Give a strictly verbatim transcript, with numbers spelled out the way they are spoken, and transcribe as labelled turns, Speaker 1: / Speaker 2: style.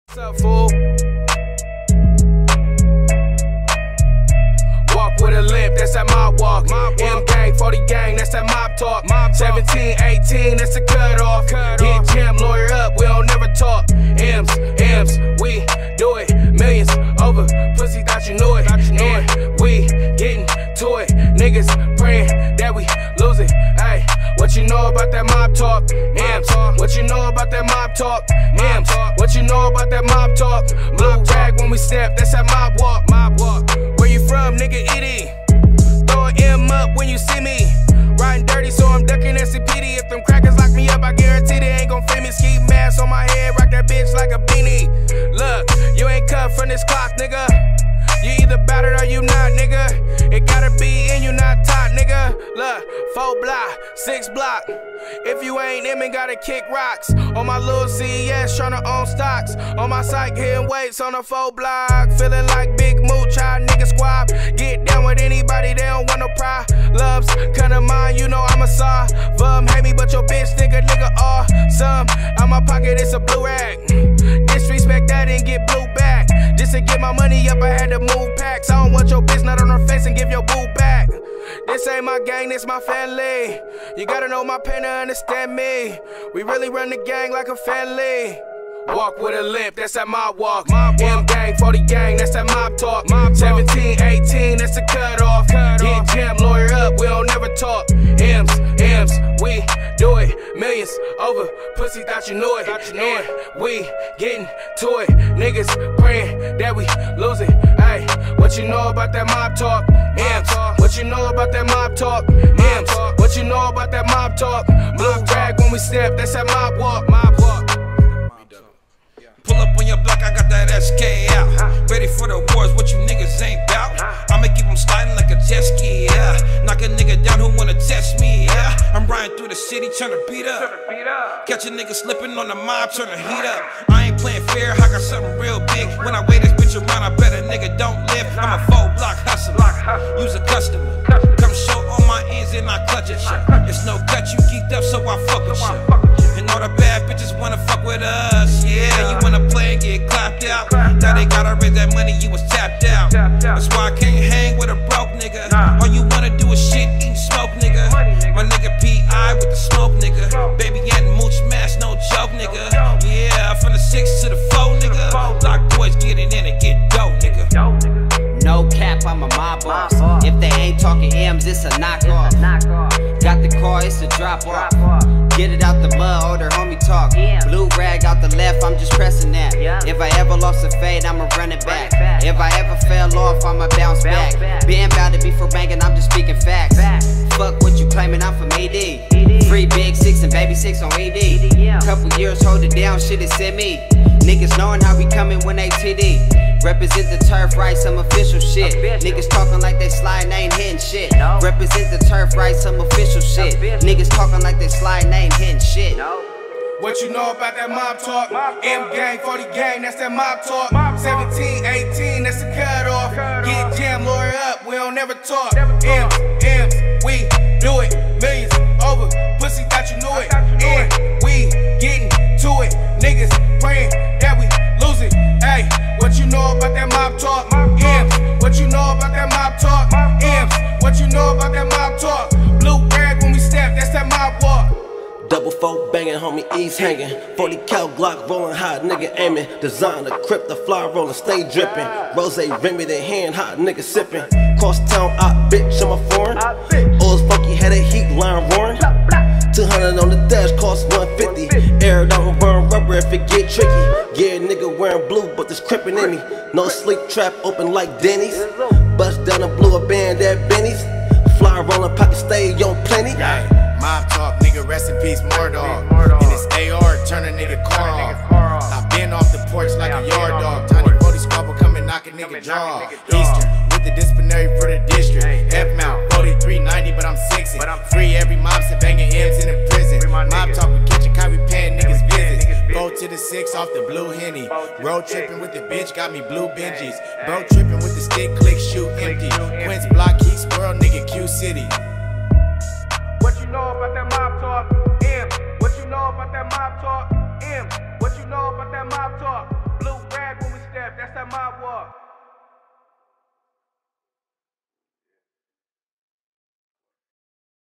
Speaker 1: What's up, fool? Walk with a limp, that's that mob walk. M gang, forty gang, that's that mob talk. seventeen, eighteen, that's the cutoff. Get jammed, lawyer up, we don't never talk. M's, M's, we do it. Millions over pussy, thought you knew it. And we getting to it. Niggas praying that we lose it. Ay, what you know about that mob talk? M's, what you know about that mob talk? M's, what you know about that mob talk? Blue rag when we step, that's that mob walk. Mob walk. Where you from, nigga? Itty. Throw an M up when you see me. Riding dirty, so I'm ducking S C P D. If them crackers lock me up, I guarantee they ain't gon' free me. Ski mask on my head, rock that bitch like a beanie. Look, you ain't cut from this clock, nigga. You either battered or you not, nigga. It gotta be in you, not top, nigga. Look, four block, six block. If you ain't in me, gotta kick rocks. On my little C E S, tryna own stocks. On my site, hitting weights on the four block. Feeling like Big Mooch, how nigga squab. Get down with anybody, they don't want no problems. Cut of mine, you know I'm a saw. Vum hate me, but your bitch think a nigga awesome. Out my pocket, it's a blue rag. Disrespect that and get blue back. Just to get my money up, I had to move packs. I don't want your bitch not on her face and give your boo back. This ain't my gang, this my family. You gotta know my pain to understand me. We really run the gang like a family. Walk with a limp, that's that mob walk. M gang, forty gang, that's that mob talk. seventeen, eighteen, that's the cutoff. Get jammed, lawyer up, we don't never talk. M's, M's, we do it. Millions over pussy, thought you knew it. And we getting to it. Niggas praying that we lose it. Ay, what you know about that mob talk? M's, what you know about that mob talk? M's, what you know about that mob talk? Blue rag when we step, that's that mob walk. Mob walk.
Speaker 2: Pull up on your block, I got that S K out. Ready for the wars, what you niggas ain't bout. I'ma keep them sliding like a jet ski, yeah. Knock a nigga down who wanna test me, yeah. I'm riding through the city tryna beat up. Catch a nigga slipping on the mob, tryna heat up. I ain't playing fair, I got something real big. When I weigh this bitch around, I bet a nigga don't live. I'm a full block hustler, use a customer. Come show all my ends and I clutch it, shit. It's no cut, you geeked up, so I fuck with shit. And all the bad bitches wanna fuck with us, yeah. You wanna play and get clapped out. Now they gotta raise that money, you was tapped out. That's why I can't hang with a broke nigga. All you wanna do is shit, eat, smoke, nigga. My nigga P I with the smoke, nigga. Baby and mooch mash, no joke, nigga. Yeah, from the six to the four, nigga. Block boys getting in and get dope, nigga.
Speaker 3: No cap, I'm a mob boss. If they ain't talking M's, it's a knockoff. Got the car, it's a drop off. Get it out the mud, or the homie talk. Blue rag out the left, I'm just pressing that. If I ever lost a fade, I'ma run it back. If I ever fell off, I'ma bounce back. Been bout to be for banking, I'm just speaking facts. Fuck what you claiming, I'm from A D. Free big six and baby six on E D. Couple years, hold it down, shit is in me. Niggas knowing how we coming when they T D. Represent the turf right, some official shit. Niggas talking like they slide, they ain't hitting shit. Represent the turf right, some official shit. Niggas talking like they slide, they ain't hitting shit.
Speaker 1: What you know about that mob talk? M gang, forty gang, that's that mob talk. seventeen, eighteen, that's the cutoff. Get jammed, lawyer up, we don't never talk. M's, M's, we do it. Millions over pussy, thought you knew it. And we getting to it. Niggas praying that we lose it. Ay, what you know about that mob talk? M's, what you know about that mob talk? M's, what you know about that mob talk? Blue rag when we step, that's that mob walk.
Speaker 4: Double four banging, homie, ease hanging. forty cal Glock rolling hot, nigga aiming. Designer, crip, the fly rolling, stay dripping. Rose Remy, the hand hot, nigga sipping. Cross town, I bitch, I'm a foreign. Oils funky, had a heat line roaring. two hundred on the dash, cost one fifty. Air it out and burn rubber if it get tricky. Yeah, nigga wearing blue, but there's crippin' in me. No sleep trap, open like Denny's. Bust down and blew a band at Benny's. Fly rolling, pocket stay on plenty.
Speaker 5: Mob talk, nigga, rest in peace, Mordog. In this A R, turn a nigga car off. I been off the porch like a yard dog. Tiny forty squabble, come and knock a nigga jaw. Eastern, with the disciplinary for the district. F-mount, forty-three ninety, but I'm sixty. Free every mob, sit banging M's in the prison. Mob talk, we catch a kite, we paying niggas visits. Go to the six off the blue Henny. Road tripping with the bitch, got me blue Benjis. Bro tripping with the stick, click, shoot, empty. Quince block, heat, squirrel, nigga, Q City.
Speaker 1: What you know about that mob talk? M. What you know about that mob talk? M. What you know about that mob talk? Blue mob walk.